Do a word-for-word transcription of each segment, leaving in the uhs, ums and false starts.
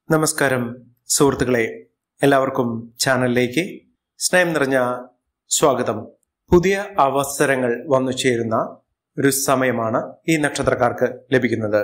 നമസ്കാരം സുഹൃത്തുക്കളെ, എല്ലാവർക്കും ചാനലിലേക്ക് സ്നേഹം നിറഞ്ഞ സ്വാഗതം. പുതിയ അവസരങ്ങൾ വന്നു ചേരുന്ന ഒരു സമയമാണ് ഈ നക്ഷത്രക്കാർക്ക് ലഭിക്കുന്നത്.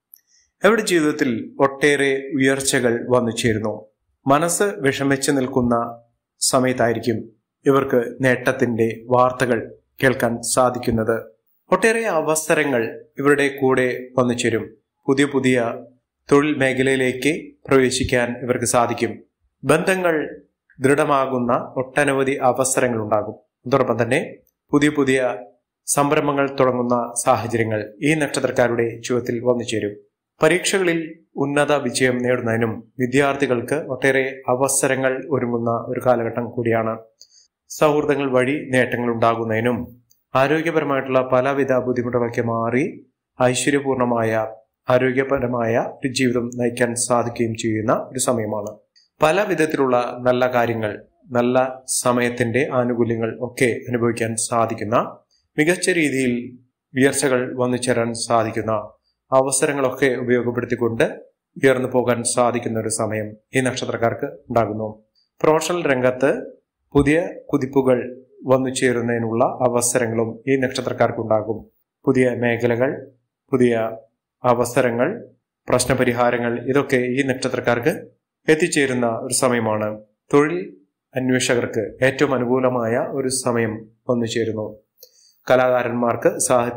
അവരുടെ ജീവിതത്തിൽ ഒട്ടേറെ ഉയർച്ചകൾ വന്നു ചേരുന്നു. മനസ്സ് വിഷമിച്ചു നിൽക്കുന്ന സമയത്തായിരിക്കും ഇവർക്ക് നേട്ടത്തിന്റെ വാർത്തകൾ കേൾക്കാൻ സാധിക്കുന്നത്. ഒട്ടേറെ അവസരങ്ങൾ ഇവരുടെ കൂടെ വന്നു ചേരും. പുതിയ പുതിയ തൊഴിൽ മേഖലയിലേക്ക് പ്രവേശിക്കാൻ ഇവർക്ക് സാധിക്കും. ബന്ധങ്ങൾ ദൃഢമാകുന്ന ഒട്ടനവധി അവസരങ്ങൾ ഉണ്ടാകും. അതോടൊപ്പം തന്നെ പുതിയ പുതിയ സംരംഭങ്ങൾ തുടങ്ങുന്ന സാഹചര്യങ്ങൾ ഈ നക്ഷത്രക്കാരുടെ ജീവിതത്തിൽ വന്നു ചേരും. പരീക്ഷകളിൽ ഉന്നത വിജയം നേടുന്നതിനും വിദ്യാർത്ഥികൾക്ക് ഒട്ടേറെ അവസരങ്ങൾ ഒരുങ്ങുന്ന ഒരു കാലഘട്ടം കൂടിയാണ്. സൗഹൃദങ്ങൾ വഴി നേട്ടങ്ങൾ ഉണ്ടാകുന്നതിനും ആരോഗ്യപരമായിട്ടുള്ള പലവിധ ബുദ്ധിമുട്ടുകളൊക്കെ മാറി ഐശ്വര്യപൂർണമായ ആരോഗ്യപരമായ ഒരു ജീവിതം നയിക്കാൻ സാധിക്കുകയും ചെയ്യുന്ന ഒരു സമയമാണ്. പല വിധത്തിലുള്ള നല്ല കാര്യങ്ങൾ, നല്ല സമയത്തിന്റെ ആനുകൂല്യങ്ങൾ ഒക്കെ അനുഭവിക്കാൻ സാധിക്കുന്ന, മികച്ച രീതിയിൽ ഉയർച്ചകൾ വന്നു ചേരാൻ സാധിക്കുന്ന അവസരങ്ങളൊക്കെ ഉപയോഗപ്പെടുത്തിക്കൊണ്ട് ഉയർന്നു പോകാൻ സാധിക്കുന്ന ഒരു സമയം ഈ നക്ഷത്രക്കാർക്ക് ഉണ്ടാകുന്നു. പ്രൊഫഷണൽ രംഗത്ത് പുതിയ കുതിപ്പുകൾ വന്നു ചേരുന്നതിനുള്ള അവസരങ്ങളും ഈ നക്ഷത്രക്കാർക്ക് ഉണ്ടാകും. പുതിയ മേഖലകൾ, പുതിയ അവസരങ്ങൾ, പ്രശ്നപരിഹാരങ്ങൾ ഇതൊക്കെ ഈ നക്ഷത്രക്കാർക്ക് എത്തിച്ചേരുന്ന ഒരു സമയമാണ്. തൊഴിൽ അന്വേഷകർക്ക് ഏറ്റവും അനുകൂലമായ ഒരു സമയം വന്നു ചേരുന്നു. കലാകാരന്മാർക്ക്,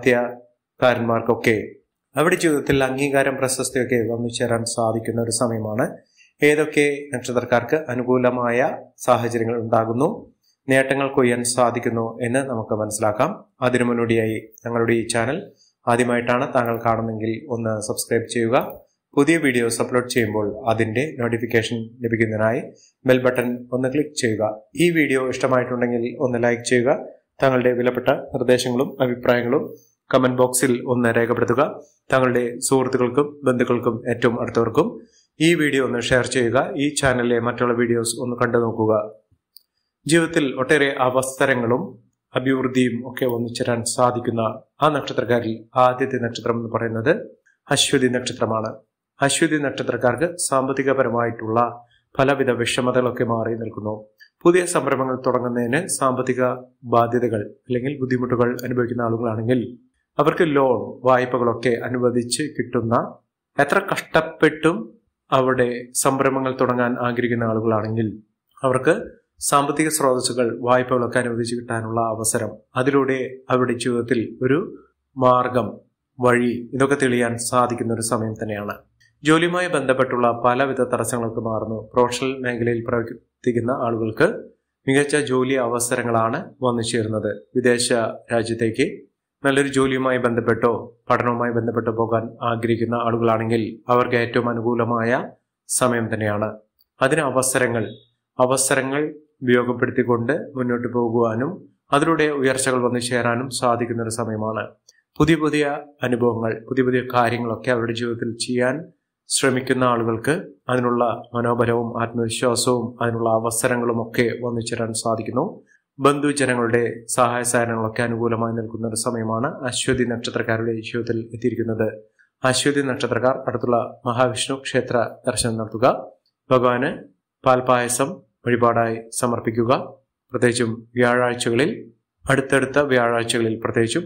സാഹിത്യകാരന്മാർക്കൊക്കെ അവരുടെ ജീവിതത്തിൽ അംഗീകാരം, പ്രശസ്തിയൊക്കെ വന്നു ചേരാൻ സാധിക്കുന്ന ഒരു സമയമാണ്. ഏതൊക്കെ നക്ഷത്രക്കാർക്ക് അനുകൂലമായ സാഹചര്യങ്ങൾ ഉണ്ടാകുന്നു, നേട്ടങ്ങൾ കൊയ്യാൻ സാധിക്കുന്നു എന്ന് നമുക്ക് മനസ്സിലാക്കാം. അതിനു മുന്നോടിയായി ഞങ്ങളുടെ ഈ ചാനൽ ആദ്യമായിട്ടാണ് താങ്കൾ കാണുന്നെങ്കിൽ ഒന്ന് സബ്സ്ക്രൈബ് ചെയ്യുക. പുതിയ വീഡിയോസ് അപ്ലോഡ് ചെയ്യുമ്പോൾ അതിന്റെ നോട്ടിഫിക്കേഷൻ ലഭിക്കുന്നതിനായി ബെൽ ബട്ടൺ ഒന്ന് ക്ലിക്ക് ചെയ്യുക. ഈ വീഡിയോ ഇഷ്ടമായിട്ടുണ്ടെങ്കിൽ ഒന്ന് ലൈക്ക് ചെയ്യുക. താങ്കളുടെ വിലപ്പെട്ട നിർദ്ദേശങ്ങളും അഭിപ്രായങ്ങളും കമന്റ് ബോക്സിൽ ഒന്ന് രേഖപ്പെടുത്തുക. താങ്കളുടെ സുഹൃത്തുക്കൾക്കും ബന്ധുക്കൾക്കും ഏറ്റവും അടുത്തവർക്കും ഈ വീഡിയോ ഒന്ന് ഷെയർ ചെയ്യുക. ഈ ചാനലിലെ മറ്റുള്ള വീഡിയോസ് ഒന്ന് കണ്ടു നോക്കുക. ജീവിതത്തിൽ ഒട്ടേറെ അവസരങ്ങളും അഭിവൃദ്ധിയും ഒക്കെ വന്നു ചേരാൻ സാധിക്കുന്ന ആ നക്ഷത്രക്കാരിൽ ആദ്യത്തെ നക്ഷത്രം എന്ന് പറയുന്നത് അശ്വതി നക്ഷത്രമാണ്. അശ്വതി നക്ഷത്രക്കാർക്ക് സാമ്പത്തികപരമായിട്ടുള്ള പലവിധ വിഷമതകളൊക്കെ മാറി നിൽക്കുന്നു. പുതിയ സംരംഭങ്ങൾ തുടങ്ങുന്നതിന് സാമ്പത്തിക ബാധ്യതകൾ അല്ലെങ്കിൽ ബുദ്ധിമുട്ടുകൾ അനുഭവിക്കുന്ന ആളുകളാണെങ്കിൽ അവർക്ക് ലോൺ, വായ്പകളൊക്കെ അനുവദിച്ച് കിട്ടുന്ന, എത്ര കഷ്ടപ്പെട്ടും അവിടെ സംരംഭങ്ങൾ തുടങ്ങാൻ ആഗ്രഹിക്കുന്ന ആളുകളാണെങ്കിൽ അവർക്ക് സാമ്പത്തിക സ്രോതസ്സുകൾ, വായ്പകളൊക്കെ അനുവദിച്ചു കിട്ടാനുള്ള അവസരം, അതിലൂടെ അവരുടെ ജീവിതത്തിൽ ഒരു മാർഗം, വഴി ഇതൊക്കെ തെളിയാൻ സാധിക്കുന്ന ഒരു സമയം തന്നെയാണ്. ജോലിയുമായി ബന്ധപ്പെട്ടുള്ള പലവിധ തടസ്സങ്ങൾക്ക് മാറുന്നു. പ്രൊഫഷണൽ മേഖലയിൽ പ്രവർത്തിക്കുന്ന ആളുകൾക്ക് മികച്ച ജോലി അവസരങ്ങളാണ് വന്നു ചേരുന്നത്. വിദേശ രാജ്യത്തേക്ക് നല്ലൊരു ജോലിയുമായി ബന്ധപ്പെട്ടോ പഠനവുമായി ബന്ധപ്പെട്ടോ പോകാൻ ആഗ്രഹിക്കുന്ന ആളുകളാണെങ്കിൽ അവർക്ക് ഏറ്റവും അനുകൂലമായ സമയം തന്നെയാണ്. അതിന് അവസരങ്ങൾ അവസരങ്ങൾ ഉപയോഗപ്പെടുത്തിക്കൊണ്ട് മുന്നോട്ട് പോകുവാനും അതിലൂടെ ഉയർച്ചകൾ വന്നു ചേരാനും സാധിക്കുന്ന ഒരു സമയമാണ്. പുതിയ പുതിയ അനുഭവങ്ങൾ, പുതിയ പുതിയ കാര്യങ്ങളൊക്കെ അവരുടെ ജീവിതത്തിൽ ചെയ്യാൻ ശ്രമിക്കുന്ന ആളുകൾക്ക് അതിനുള്ള മനോബലവും ആത്മവിശ്വാസവും അതിനുള്ള അവസരങ്ങളും ഒക്കെ വന്നു ചേരാൻ സാധിക്കുന്നു. ബന്ധുജനങ്ങളുടെ സഹായ സഹകരണങ്ങളൊക്കെ അനുകൂലമായി നിൽക്കുന്ന ഒരു സമയമാണ് അശ്വതി നക്ഷത്രക്കാരുടെ ജീവിതത്തിൽ എത്തിയിരിക്കുന്നത്. അശ്വതി നക്ഷത്രക്കാർ അടുത്തുള്ള മഹാവിഷ്ണു ക്ഷേത്ര ദർശനം നടത്തുക. ഭഗവാന് പാൽപായസം വഴിപാടായി സമർപ്പിക്കുക. പ്രത്യേകിച്ചും വ്യാഴാഴ്ചകളിൽ, അടുത്തടുത്ത വ്യാഴാഴ്ചകളിൽ, പ്രത്യേകിച്ചും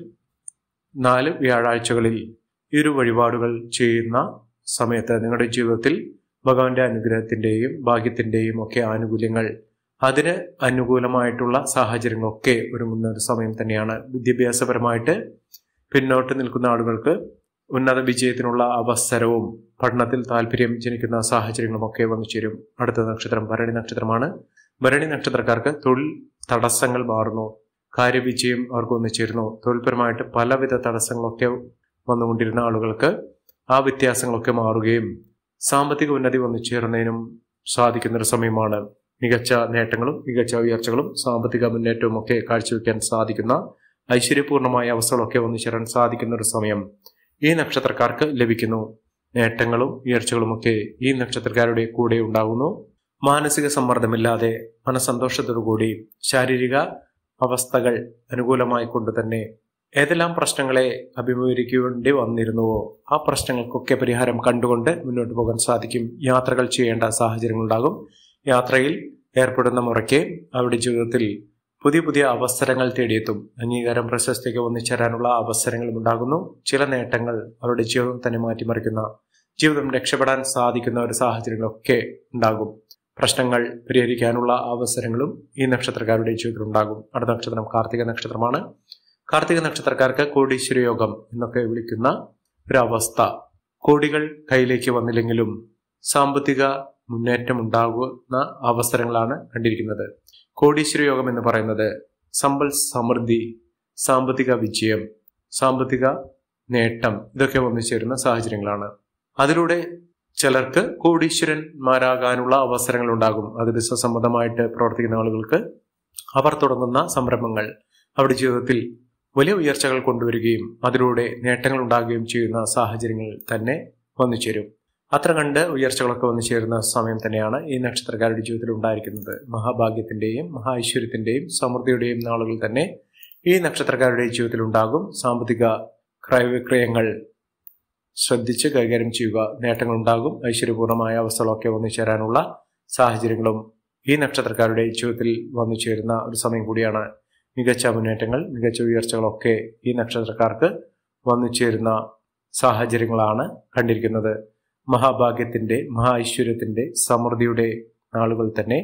നാല് വ്യാഴാഴ്ചകളിൽ ഇരു വഴിപാടുകൾ ചെയ്യുന്ന സമയത്ത് നിങ്ങളുടെ ജീവിതത്തിൽ ഭഗവാന്റെ അനുഗ്രഹത്തിന്റെയും ഭാഗ്യത്തിന്റെയും ഒക്കെ ആനുകൂല്യങ്ങൾ, അതിന് അനുകൂലമായിട്ടുള്ള സാഹചര്യങ്ങളൊക്കെ ഒരുങ്ങുന്ന ഒരു സമയം തന്നെയാണ്. വിദ്യാഭ്യാസപരമായിട്ട് പിന്നോട്ട് നിൽക്കുന്ന ആളുകൾക്ക് ഉന്നത വിജയത്തിനുള്ള അവസരവും പഠനത്തിൽ താല്പര്യം ജനിക്കുന്ന സാഹചര്യങ്ങളുമൊക്കെ വന്നു ചേരും. അടുത്ത നക്ഷത്രം ഭരണി നക്ഷത്രമാണ്. ഭരണി നക്ഷത്രക്കാർക്ക് തൊഴിൽ തടസ്സങ്ങൾ മാറുന്നു. കാര്യവിജയം അവർക്ക് വന്നു ചേരുന്നു. തൊഴിൽപരമായിട്ട് പലവിധ തടസ്സങ്ങളൊക്കെ വന്നുകൊണ്ടിരുന്ന ആളുകൾക്ക് ആ വ്യത്യാസങ്ങളൊക്കെ മാറുകയും സാമ്പത്തിക ഉന്നതി വന്നു ചേരുന്നതിനും സാധിക്കുന്ന ഒരു സമയമാണ്. മികച്ച നേട്ടങ്ങളും മികച്ച ഉയർച്ചകളും സാമ്പത്തിക മുന്നേറ്റവും ഒക്കെ കാഴ്ചവെക്കാൻ സാധിക്കുന്ന ഐശ്വര്യപൂർണമായ അവസ്ഥകളൊക്കെ വന്നു ചേരാൻ സാധിക്കുന്ന ഒരു സമയം ഈ നക്ഷത്രക്കാർക്ക് ലഭിക്കുന്നു. നേട്ടങ്ങളും ഉയർച്ചകളുമൊക്കെ ഈ നക്ഷത്രക്കാരുടെ കൂടെ ഉണ്ടാകുന്നു. മാനസിക സമ്മർദ്ദമില്ലാതെ മനസ്സന്തോഷത്തോടുകൂടി ശാരീരിക അവസ്ഥകൾ അനുകൂലമായി കൊണ്ട് തന്നെ ഏതെല്ലാം പ്രശ്നങ്ങളെ അഭിമുഖീകരിക്കേണ്ടി വന്നിരുന്നുവോ ആ പ്രശ്നങ്ങൾക്കൊക്കെ പരിഹാരം കണ്ടുകൊണ്ട് മുന്നോട്ട് പോകാൻ സാധിക്കും. യാത്രകൾ ചെയ്യേണ്ട സാഹചര്യങ്ങളുണ്ടാകും. യാത്രയിൽ ഏർപ്പെടുന്ന മുറയ്ക്ക് അവരുടെ ജീവിതത്തിൽ പുതിയ പുതിയ അവസരങ്ങൾ തേടിയെത്തും. അംഗീകാരം, പ്രശസ്തിക്ക് ഒന്നിച്ചേരാനുള്ള അവസരങ്ങളും ഉണ്ടാകുന്നു. ചില നേട്ടങ്ങൾ അവരുടെ ജീവിതം തന്നെ മാറ്റിമറിക്കുന്ന, ജീവിതം രക്ഷപ്പെടാൻ സാധിക്കുന്ന ഒരു സാഹചര്യങ്ങളൊക്കെ ഉണ്ടാകും. പ്രശ്നങ്ങൾ പരിഹരിക്കാനുള്ള അവസരങ്ങളും ഈ നക്ഷത്രക്കാരുടെ ജീവിതത്തിൽ ഉണ്ടാകും. അടുത്ത നക്ഷത്രം കാർത്തിക നക്ഷത്രമാണ്. കാർത്തിക നക്ഷത്രക്കാർക്ക് കോടീശ്വര യോഗം എന്നൊക്കെ വിളിക്കുന്ന ഒരവസ്ഥ. കോടികൾ കയ്യിലേക്ക് വന്നില്ലെങ്കിലും സാമ്പത്തിക മുന്നേറ്റം ഉണ്ടാകുന്ന അവസരങ്ങളാണ് കണ്ടിരിക്കുന്നത്. കോടീശ്വര യോഗം എന്ന് പറയുന്നത് സമ്പൽ സമൃദ്ധി, സാമ്പത്തിക വിജയം, സാമ്പത്തിക നേട്ടം ഇതൊക്കെ വന്നു ചേരുന്ന സാഹചര്യങ്ങളാണ്. അതിലൂടെ ചിലർക്ക് കോടീശ്വരന്മാരാകാനുള്ള അവസരങ്ങൾ ഉണ്ടാകും. അത് ബിസിനസ് സംബന്ധമായിട്ട് പ്രവർത്തിക്കുന്ന ആളുകൾക്ക് അവർ തുടങ്ങുന്ന സംരംഭങ്ങൾ അവരുടെ ജീവിതത്തിൽ വലിയ ഉയർച്ചകൾ കൊണ്ടുവരികയും അതിലൂടെ നേട്ടങ്ങൾ ഉണ്ടാകുകയും ചെയ്യുന്ന സാഹചര്യങ്ങൾ തന്നെ വന്നു ചേരും. അത്ര കണ്ട് ഉയർച്ചകളൊക്കെ വന്നു ചേരുന്ന സമയം തന്നെയാണ് ഈ നക്ഷത്രക്കാരുടെ ജീവിതത്തിൽ ഉണ്ടായിരിക്കുന്നത്. മഹാഭാഗ്യത്തിന്റെയും മഹാ ഐശ്വര്യത്തിന്റെയും സമൃദ്ധിയുടെയും നാളുകൾ തന്നെ ഈ നക്ഷത്രക്കാരുടെ ജീവിതത്തിൽ ഉണ്ടാകും. സാമ്പത്തിക ക്രയവിക്രയങ്ങൾ ശ്രദ്ധിച്ച് കൈകാര്യം ചെയ്യുക. നേട്ടങ്ങൾ ഉണ്ടാകും. ഐശ്വര്യപൂർണമായ അവസ്ഥകളൊക്കെ വന്നു ചേരാനുള്ള സാഹചര്യങ്ങളും ഈ നക്ഷത്രക്കാരുടെ ജീവിതത്തിൽ വന്നു ചേരുന്ന ഒരു സമയം കൂടിയാണ്. മികച്ച മുന്നേറ്റങ്ങൾ, മികച്ച ഉയർച്ചകളൊക്കെ ഈ നക്ഷത്രക്കാർക്ക് വന്നു ചേരുന്ന സാഹചര്യങ്ങളാണ് കണ്ടിരിക്കുന്നത്. മഹാഭാഗ്യത്തിന്റെ മഹാ ഐശ്വര്യത്തിന്റെ സമൃദ്ധിയുടെ നാളുകൾ തന്നെ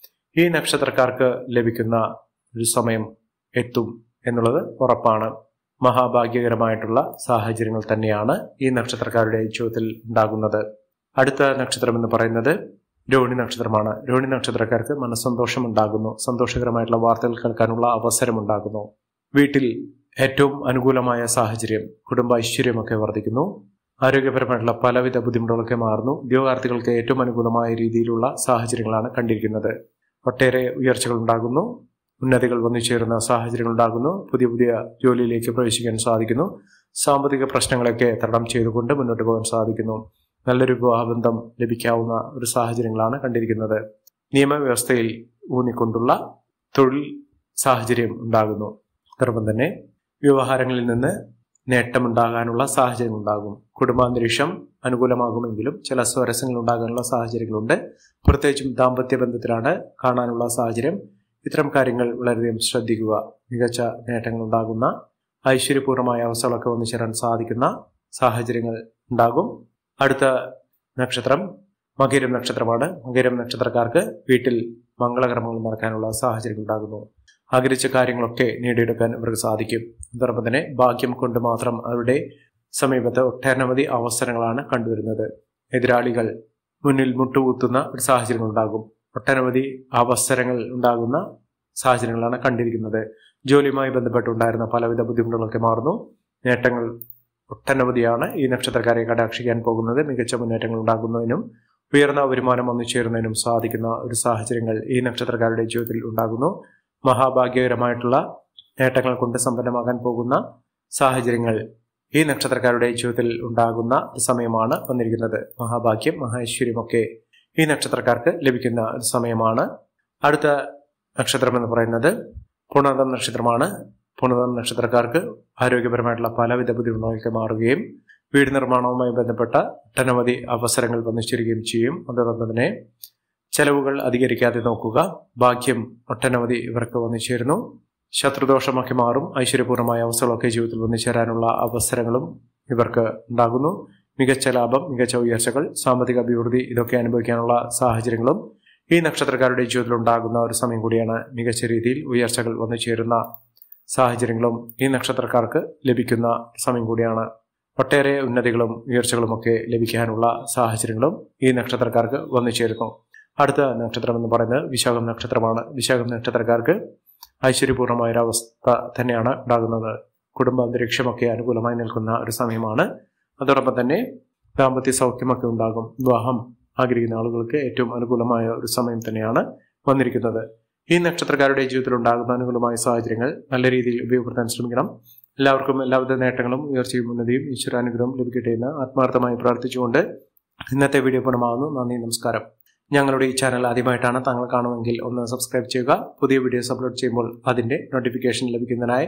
ഈ നക്ഷത്രക്കാർക്ക് ലഭിക്കുന്ന ഒരു സമയം എത്തും എന്നുള്ളത് ഉറപ്പാണ്. മഹാഭാഗ്യകരമായിട്ടുള്ള സാഹചര്യങ്ങൾ തന്നെയാണ് ഈ നക്ഷത്രക്കാരുടെ ജീവിതത്തിൽ ഉണ്ടാകുന്നത്. അടുത്ത നക്ഷത്രം എന്ന് പറയുന്നത് രോഹിണി നക്ഷത്രമാണ്. രോഹിണി നക്ഷത്രക്കാർക്ക് മനസ്സന്തോഷം ഉണ്ടാകുന്നു. സന്തോഷകരമായിട്ടുള്ള വാർത്തകൾ കേൾക്കാനുള്ള അവസരം ഉണ്ടാകുന്നു. വീട്ടിൽ ഏറ്റവും അനുകൂലമായ സാഹചര്യം, കുടുംബ ഐശ്വര്യമൊക്കെ വർദ്ധിക്കുന്നു. ആരോഗ്യപരമായിട്ടുള്ള പലവിധ ബുദ്ധിമുട്ടുകളൊക്കെ മാറുന്നു. ഉദ്യോഗാർത്ഥികൾക്ക് ഏറ്റവും അനുകൂലമായ രീതിയിലുള്ള സാഹചര്യങ്ങളാണ് കണ്ടിരിക്കുന്നത്. ഒട്ടേറെ ഉയർച്ചകൾ ഉണ്ടാകുന്നു. ഉന്നതികൾ വന്നു ചേരുന്ന സാഹചര്യങ്ങൾ ഉണ്ടാകുന്നു. പുതിയ പുതിയ ജോലിയിലേക്ക് പ്രവേശിക്കാൻ സാധിക്കുന്നു. സാമ്പത്തിക പ്രശ്നങ്ങളൊക്കെ തരണം ചെയ്തുകൊണ്ട് മുന്നോട്ട് പോകാൻ സാധിക്കുന്നു. നല്ലൊരു വിവാഹബന്ധം ലഭിക്കാവുന്ന ഒരു സാഹചര്യങ്ങളാണ് കണ്ടിരിക്കുന്നത്. നിയമവ്യവസ്ഥയിൽ ഊന്നിക്കൊണ്ടുള്ള തൊഴിൽ സാഹചര്യം ഉണ്ടാകുന്നു. അതോടൊപ്പം തന്നെ വ്യവഹാരങ്ങളിൽ നിന്ന് നേട്ടമുണ്ടാകാനുള്ള സാഹചര്യം ഉണ്ടാകും. കുടുംബാന്തരീക്ഷം അനുകൂലമാകുമെങ്കിലും ചില സ്വരസങ്ങൾ ഉണ്ടാകാനുള്ള സാഹചര്യങ്ങളുണ്ട്. പ്രത്യേകിച്ചും ദാമ്പത്യ ബന്ധത്തിലാണ് കാണാനുള്ള സാഹചര്യം. ഇത്തരം കാര്യങ്ങൾ വളരെയധികം ശ്രദ്ധിക്കുക. മികച്ച നേട്ടങ്ങൾ ഉണ്ടാകുന്ന, ഐശ്വര്യപൂർണമായ അവസ്ഥകളൊക്കെ വന്നു ചേരാൻ സാധിക്കുന്ന സാഹചര്യങ്ങൾ ഉണ്ടാകും. അടുത്ത നക്ഷത്രം മകരം നക്ഷത്രമാണ്. മകരം നക്ഷത്രക്കാർക്ക് വീട്ടിൽ മംഗളകർമ്മങ്ങൾ നടക്കാനുള്ള സാഹചര്യങ്ങൾ ഉണ്ടാകുന്നു. ആഗ്രഹിച്ച കാര്യങ്ങളൊക്കെ നേടിയെടുക്കാൻ ഇവർക്ക് സാധിക്കും. അതോടൊപ്പം തന്നെ ഭാഗ്യം കൊണ്ട് മാത്രം അവരുടെ സമീപത്ത് ഒട്ടനവധി അവസരങ്ങളാണ് കണ്ടുവരുന്നത്. എതിരാളികൾ മുന്നിൽ മുട്ടുകുത്തുന്ന ഒരു സാഹചര്യങ്ങൾ ഉണ്ടാകും. ഒട്ടനവധി അവസരങ്ങൾ ഉണ്ടാകുന്ന സാഹചര്യങ്ങളാണ് കണ്ടിരിക്കുന്നത്. ജോലിയുമായി ബന്ധപ്പെട്ടുണ്ടായിരുന്ന പലവിധ ബുദ്ധിമുട്ടുകളൊക്കെ മാറുന്നു. നേട്ടങ്ങൾ ഒട്ടനവധിയാണ് ഈ നക്ഷത്രക്കാരെ കടാക്ഷിക്കാൻ പോകുന്നത്. മികച്ച മുന്നേറ്റങ്ങൾ ഉണ്ടാകുന്നതിനും ഉയർന്ന വരുമാനം വന്നു ചേരുന്നതിനും സാധിക്കുന്ന ഒരു സാഹചര്യങ്ങൾ ഈ നക്ഷത്രക്കാരുടെ ജീവിതത്തിൽ ഉണ്ടാകുന്നു. മഹാഭാഗ്യകരമായിട്ടുള്ള നേട്ടങ്ങൾ കൊണ്ട് സമ്പന്നമാകാൻ പോകുന്ന സാഹചര്യങ്ങൾ ഈ നക്ഷത്രക്കാരുടെ ജീവിതത്തിൽ ഉണ്ടാകുന്ന സമയമാണ് വന്നിരിക്കുന്നത്. മഹാഭാഗ്യം, മഹേശ്വര്യമൊക്കെ ഈ നക്ഷത്രക്കാർക്ക് ലഭിക്കുന്ന ഒരു സമയമാണ്. അടുത്ത നക്ഷത്രം എന്ന് പറയുന്നത് പുണർദം നക്ഷത്രമാണ്. പുണർദം നക്ഷത്രക്കാർക്ക് ആരോഗ്യപരമായിട്ടുള്ള പലവിധ ബുദ്ധിമുട്ടുകളൊക്കെ മാറുകയും വീട് നിർമ്മാണവുമായി ബന്ധപ്പെട്ട ഒട്ടനവധി അവസരങ്ങൾ വന്നു ചേരുകയും ചെയ്യും. അതോടൊപ്പം തന്നെ ചെലവുകൾ അധികരിക്കാതെ നോക്കുക. ഭാഗ്യം ഒട്ടനവധി ഇവർക്ക് വന്നു ചേരുന്നു. ശത്രുദോഷമൊക്കെ മാറും. ഐശ്വര്യപൂർണമായ അവസ്ഥകളൊക്കെ ജീവിതത്തിൽ വന്നു ചേരാനുള്ള അവസരങ്ങളും ഇവർക്ക് ഉണ്ടാകുന്നു. മികച്ച ലാഭം, മികച്ച ഉയർച്ചകൾ, സാമ്പത്തിക അഭിവൃദ്ധി ഇതൊക്കെ അനുഭവിക്കാനുള്ള സാഹചര്യങ്ങളും ഈ നക്ഷത്രക്കാരുടെ ജീവിതത്തിൽ ഉണ്ടാകുന്ന ഒരു സമയം കൂടിയാണ്. മികച്ച രീതിയിൽ ഉയർച്ചകൾ വന്നു ചേരുന്ന സാഹചര്യങ്ങളും ഈ നക്ഷത്രക്കാർക്ക് ലഭിക്കുന്ന സമയം കൂടിയാണ്. ഒട്ടേറെ ഉന്നതികളും ഉയർച്ചകളും ഒക്കെ ലഭിക്കാനുള്ള സാഹചര്യങ്ങളും ഈ നക്ഷത്രക്കാർക്ക് വന്നു ചേരുന്നു. അടുത്ത നക്ഷത്രം എന്ന് പറയുന്നത് വിശാഖം നക്ഷത്രമാണ്. വിശാഖം നക്ഷത്രക്കാർക്ക് ഐശ്വര്യപൂർണമായൊരവസ്ഥ തന്നെയാണ് ഉണ്ടാകുന്നത്. കുടുംബ അന്തരീക്ഷമൊക്കെ അനുകൂലമായി നിൽക്കുന്ന ഒരു സമയമാണ്. അതോടൊപ്പം തന്നെ ദാമ്പത്യ സൗഖ്യമൊക്കെ ഉണ്ടാകും. വിവാഹം ആഗ്രഹിക്കുന്ന ആളുകൾക്ക് ഏറ്റവും അനുകൂലമായ ഒരു സമയം തന്നെയാണ് വന്നിരിക്കുന്നത്. ഈ നക്ഷത്രക്കാരുടെ ജീവിതത്തിൽ ഉണ്ടാകുന്ന അനുകൂലമായ സാഹചര്യങ്ങൾ നല്ല രീതിയിൽ ഉപയോഗപ്പെടുത്താൻ ശ്രമിക്കണം. എല്ലാവർക്കും എല്ലാവിധ നേട്ടങ്ങളും ഉയർച്ചയും ഉന്നതിയും ഈശ്വരാനുഗ്രഹം ലഭിക്കട്ടെ എന്ന് ആത്മാർത്ഥമായി പ്രാർത്ഥിച്ചുകൊണ്ട് ഇന്നത്തെ വീഡിയോ പൂർണ്ണമാകുന്നു. നന്ദി, നമസ്കാരം. ഞങ്ങളുടെ ഈ ചാനൽ ആദ്യമായിട്ടാണ് താങ്കൾ കാണുമെങ്കിൽ ഒന്ന് സബ്സ്ക്രൈബ് ചെയ്യുക. പുതിയ വീഡിയോസ് അപ്ലോഡ് ചെയ്യുമ്പോൾ അതിന്റെ നോട്ടിഫിക്കേഷൻ ലഭിക്കുന്നതിനായി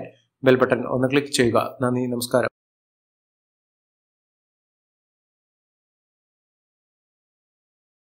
ബെൽ ബട്ടൺ ഒന്ന് ക്ലിക്ക് ചെയ്യുക. നന്ദി, നമസ്കാരം.